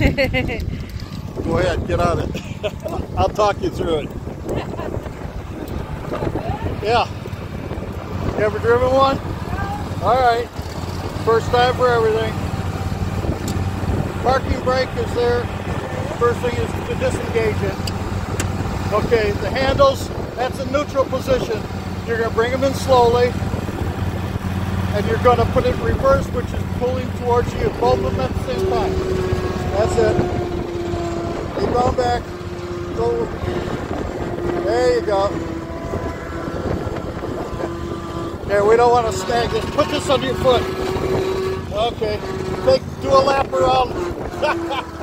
Go ahead, get on it. I'll talk you through it. Yeah. You ever driven one? No. All right. First time for everything. Parking brake is there. First thing is to disengage it. Okay, the handles, that's in neutral position. You're going to bring them in slowly. And you're going to put it in reverse, which is pulling towards you. Both of them at the same time. That's it. Keep going back. Go. There you go. There, we don't want to snag this. Put this under your foot. Okay. Do a lap around.